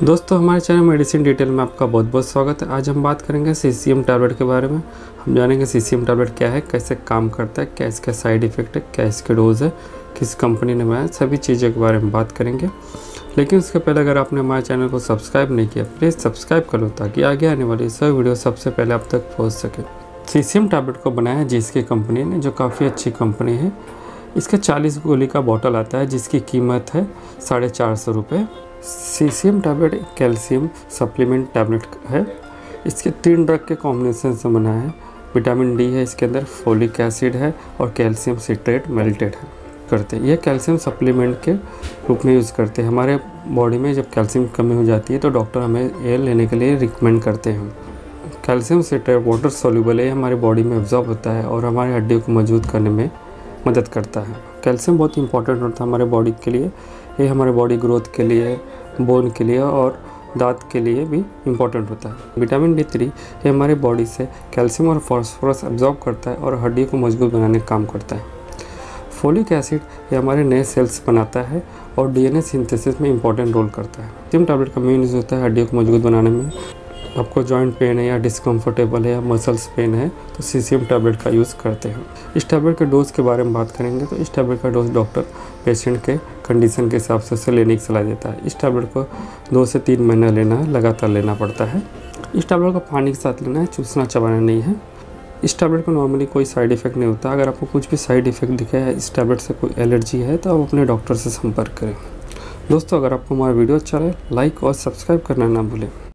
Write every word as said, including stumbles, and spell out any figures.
दोस्तों हमारे channel medicine detail में आपका बहुत बहुत स्वागत है। आज हम बात करेंगे सीसीएम टैबलेट के बारे में। हम जानेंगे सीसीएम टैबलेट क्या है, कैसे काम करता है, क्या इसका साइड इफ़ेक्ट है, क्या इसके डोज है, किस कंपनी ने बनाया, सभी चीज़ों के बारे में बात करेंगे। लेकिन उसके पहले अगर आपने हमारे चैनल को सब्सक्राइब नहीं किया, प्लीज़ सब्सक्राइब कर लो ताकि आगे आने वाली सभी वीडियो सबसे पहले आप तक पहुँच सके। सीसीएम टैबलेट को बनाया है जीएसके कंपनी ने, जो काफ़ी अच्छी कंपनी है। इसका चालीस गोली का बॉटल आता है जिसकी कीमत है साढ़े चार सौ रुपये। सीसीएम टैबलेट एक कैल्शियम सप्लीमेंट टैबलेट है। इसके तीन ड्रग के कॉम्बिनेशन से बना है। विटामिन डी है इसके अंदर, फोलिक एसिड है और कैल्शियम सिट्रेट मेल्टेड है करते हैं। यह कैल्शियम सप्लीमेंट के रूप में यूज़ करते हैं। हमारे बॉडी में जब कैल्शियम की कमी हो जाती है तो डॉक्टर हमें ये लेने के लिए रिकमेंड करते हैं। कैल्शियम सिट्रेट वाटर सोल्यूबल है, हमारी बॉडी में एब्जॉर्ब होता है और हमारी हड्डियों को मजबूत करने में मदद करता है। कैल्शियम बहुत इंपॉर्टेंट होता है हमारे बॉडी के लिए। ये हमारे बॉडी ग्रोथ के लिए, बोन के लिए और दांत के लिए भी इम्पॉर्टेंट होता है। विटामिन डी थ्री ये हमारे बॉडी से कैल्शियम और फॉस्फोरस एब्जॉर्ब करता है और हड्डी को मजबूत बनाने का काम करता है। फोलिक एसिड ये हमारे नए सेल्स बनाता है और डीएनए सिंथेसिस में इंपॉर्टेंट रोल करता है। सीसीएम टैबलेट का मेन यूज़ होता है हड्डियों को मजबूत बनाने में। आपको जॉइंट पेन है या डिस्कम्फर्टेबल है या मसल्स पेन है तो सीसीएम टैबलेट का यूज़ करते हैं। इस टैबलेट के डोज के बारे में बात करेंगे तो इस टैबलेट का डोज डॉक्टर पेशेंट के कंडीशन के हिसाब से उसे लेने की सलाह देता है। इस टैबलेट को दो से तीन महीना लेना है, लगातार लेना पड़ता है। इस टैबलेट को पानी के साथ लेना है, चूसना चबाना नहीं है। इस टैबलेट को नॉर्मली कोई साइड इफ़ेक्ट नहीं होता। अगर आपको कुछ भी साइड इफ़ेक्ट दिखे है, इस टैबलेट से कोई एलर्जी है तो आप अपने डॉक्टर से संपर्क करें। दोस्तों अगर आपको हमारा वीडियो अच्छा लगे लाइक और सब्सक्राइब करना ना भूलें।